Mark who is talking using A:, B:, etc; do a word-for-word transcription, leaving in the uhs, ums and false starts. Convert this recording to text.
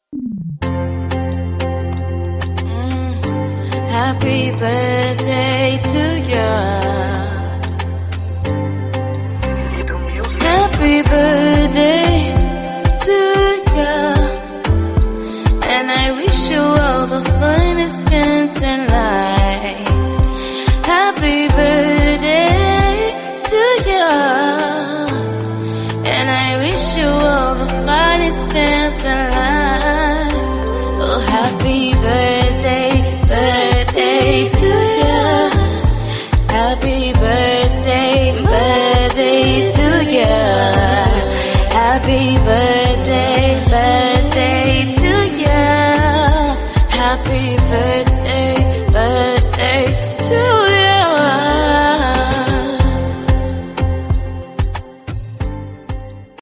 A: Happy birthday to you. Happy birthday to you. And I wish you all the finest things in life. Happy birthday to you. And I wish you all the finest things in life. Oh, happy birthday, birthday to you. Happy birthday, birthday to you. Happy birthday.